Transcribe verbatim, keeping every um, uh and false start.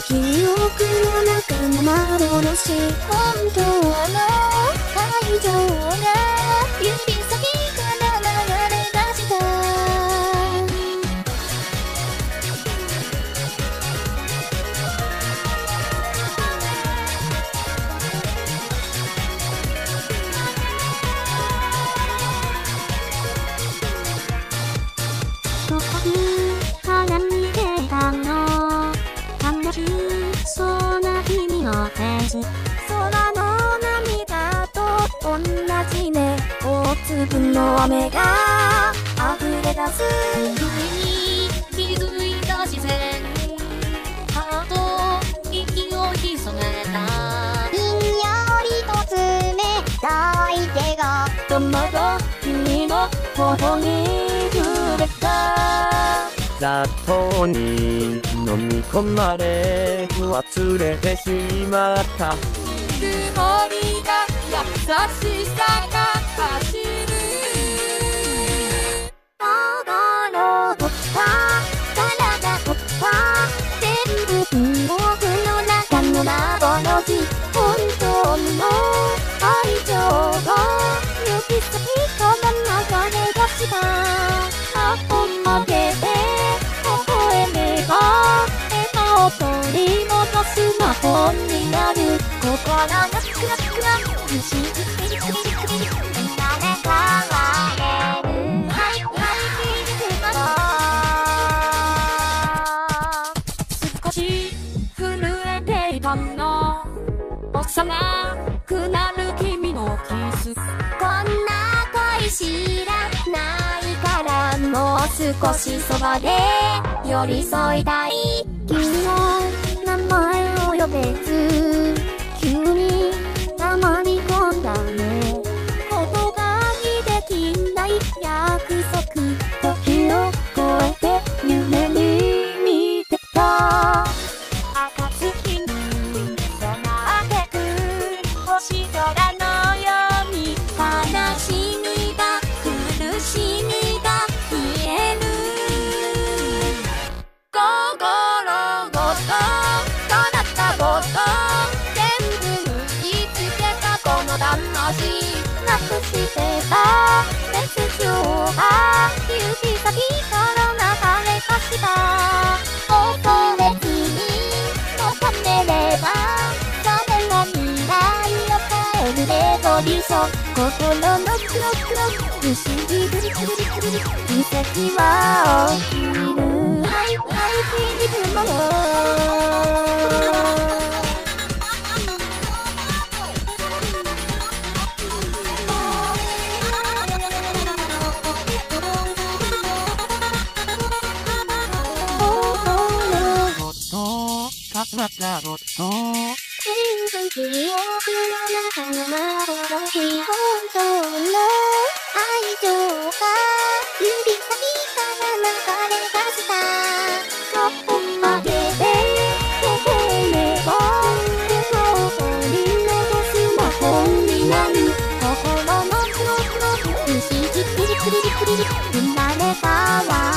記憶の中の幻、本当の愛情が指先から流れ出した。どこに花見てたの、楽しそうな君のフェイス、空の涙と同じね。大粒の雨が溢れ出す。 君に気づいた自然、ハート息を潜めた。 ひんやりと冷たい手がどまが君の頬に触れた。 雑踏に飲み込まれ忘れてしまった。 曇りが優しさが走る。 心とった体とった全部僕の中の幻、本当の愛情が指先から流れ出した。あほまでで微笑めば笑顔を取り戻す魔法になる。心がクラクラ不思議クリクリクリみんなで変われる。はいはい少し震えていたの、幼くなる君のキス。 こんな恋知らないからもう少しそばで寄り添いたい。君の名前を呼べず急に黙り込んだね。言葉にできない約束、時を超えて夢に見てた。 暁に染まってく星空のように、 悲しみが苦しみが消える。 心ごと叶ったこと、全部見つけたこの魂。 なくしてたメッセージが指先から流れ出した。恐れずに求めれば誰も未来を変えるレボリューション。心のクロクロ不思議グリグリグリグリ奇跡は起きる。はいはいいつもの重なったこと全部記憶の中の幻、本当の愛情が指先から流れ出した。どこまでで微笑めば笑顔を取り戻す魔法になる。心のクロクロ不思議クリクリクリみんなで変わ